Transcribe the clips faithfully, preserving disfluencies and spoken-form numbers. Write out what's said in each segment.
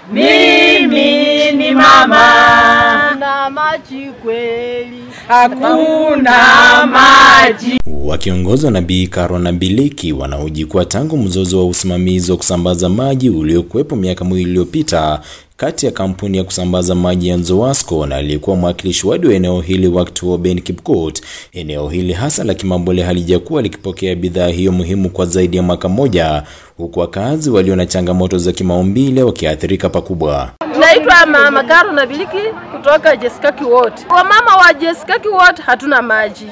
Mimi ni mama. Hakuna maji kweli. Hakuna maji. Wakiongozwa na Bi Karo na Biliki wanahoji kuwa tangu mzozo wa usimamizi wa kusambaza maji uliokuwepo miaka miwili iliyopita kati ya kampuni ya kusambaza maji ya Nzowasco na aliyekuwa mwakilishi wadi wa eneo hili wakati wa Ben Kipkot, eneo hili hasa la Kimambole halijakuwa likipokea bidhaa hiyo muhimu kwa zaidi ya mwaka mmoja, huku wakazi walio na changamoto za kimaumbile wakiathirika pakubwa. Naitwa Mama Karo na Biliki kutoka Chesikaki wote. Wa mama wa Chesikaki wote hatuna maji.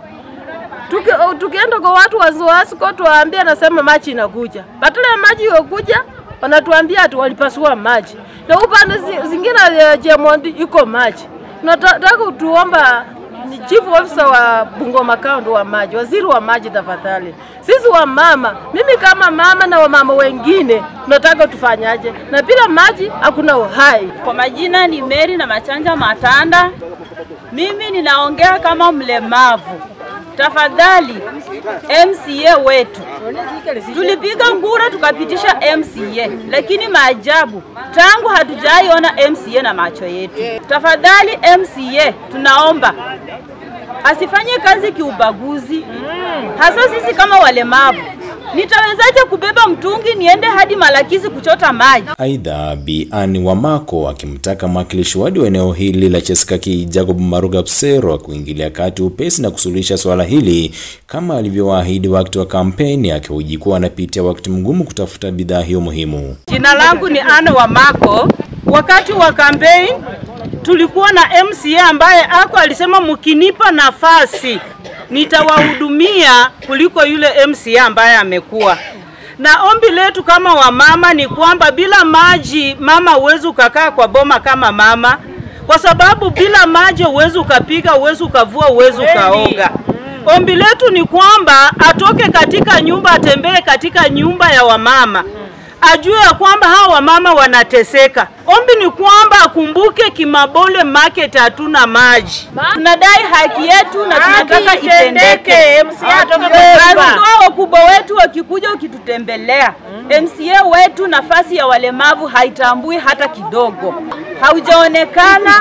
Tuki, tukienda kwa watu wa Nzowasco tuwaambia nasema maji inakuja. Badala ya maji yokuja wanatuambia ati walipasua maji. Na upande zingine ya Jemondi iko maji. Nataka tuomba ni chief officer wa Bungoma County wa maji, waziri wa maji tafadhali. Sisi wa mama, mimi kama mama na wamama wengine, tunataka tufanyaje? Na bila maji hakuna uhai. Kwa majina ni Mary na Machanja Matanda. Mimi ninaongea kama mlemavu. Tafadhali M C A wetu. Tulipiga kura tukapitisha M C A, lakini maajabu tangu hatujaiona M C A na macho yetu. Tafadhali M C A tunaomba asifanye kazi kiubaguzi. Hasa sisi kama walemavu. Nitawezaje kubeba mtungi niende hadi Malakizi kuchota maji? Aidha, Bi Ani Wamako akimtaka mwakilishi wadi wa eneo hili la Chesikaki Jacob Maruga Psero kuingilia kati upesi na kusuluhisha swala hili kama alivyowaahidi wakati wa kampeni, akihoji kuwa anapitia wakati mgumu kutafuta bidhaa hiyo muhimu. Jina langu ni Ani Wamako. Wakati wa kampeni tulikuwa na M C A ambaye ako alisema mkinipa nafasi nitawahudumia kuliko yule M C A ambaye amekuwa. Na ombi letu kama wamama ni kwamba bila maji mama huwezi ukakaa kwa boma kama mama, kwa sababu bila maji huwezi ukapika, huwezi ukavua, huwezi ukaoga. Ombi letu ni kwamba atoke katika nyumba, atembee katika nyumba ya wamama, ajue ya kwamba hawa wamama wanateseka. Ombi ni kwamba akumbuke Kimambole market hatuna maji. Tunadai haki yetu na tunataka itendeke. M C A atoke kwa wakubwa wetu wakikuja ukitutembelea. M C A wetu nafasi ya walemavu haitambui hata kidogo. Haujaonekana.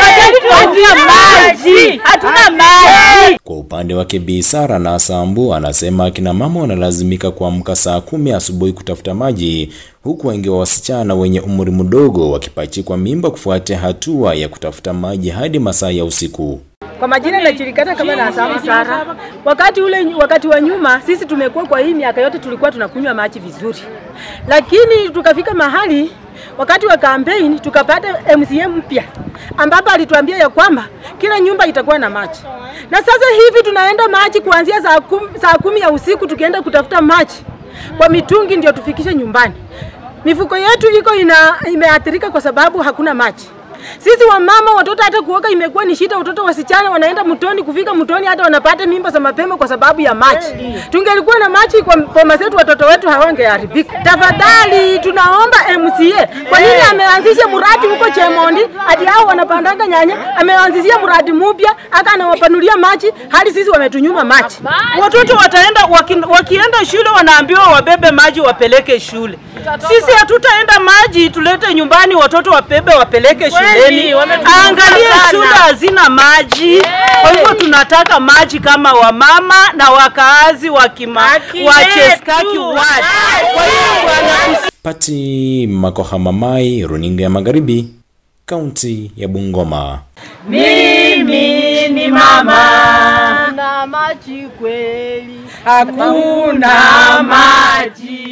Hatuna maji. Hatuna maji. Kwa upande wake Bi Sara na Sambu anasema akina mama wanalazimika kuamka saa kumi asubuhi kutafuta maji, huku wengi wa wasichana wenye umri mdogo wakipachikwa mimba kufuatia hatua ya kutafuta maji hadi masaa ya usiku. Kwa majina najulikana kama na Sambu Sara. Wakati ule wakati wa nyuma sisi tumekuwa kwa hii miaka yote tulikuwa tunakunywa maji vizuri. Lakini tukafika mahali wakati wa campaign tukapata M C A mpya ambapo alituambia ya kwamba kila nyumba itakuwa na maji. Na sasa hivi tunaenda maji kuanzia saa kumi, saa kumi ya usiku tukienda kutafuta maji kwa mitungi ndio tufikishe nyumbani. Mifuko yetu iko ina imeathirika kwa sababu hakuna maji. Sisi wa mama watoto hata kuoga imekuwa ni shida. Watoto wasichana wanaenda mtoni, kufika mtoni hata wanapata mimba za mapema kwa sababu ya maji. Tungelikuwa na maji kwa boma zetu watoto wetu hawangeharibika. Tafadhali tunaomba M C A. Kwa nini ameanzisha mradi huko Chemondi hadi hao wanapandanga nyanya? Ameanzisha mradi mpya aka anawapanulia maji hadi sisi wametunyuma maji. Watoto wataenda waki, wakienda shule wanaambiwa wabebe maji wapeleke shule. Sisi hatutaenda maji tulete nyumbani watoto wabebe wapeleke shuleni. Angalia shule hazina maji. Kwa hivyo tunataka maji kama wamama na wakaazi wa kima wa Chesikaki ward. Kwa hivyo Pati Makohamamai, runinga ya Magharibi, kaunti ya Bungoma. Mimi ni mama. Hakuna maji kweli. Hakuna maji.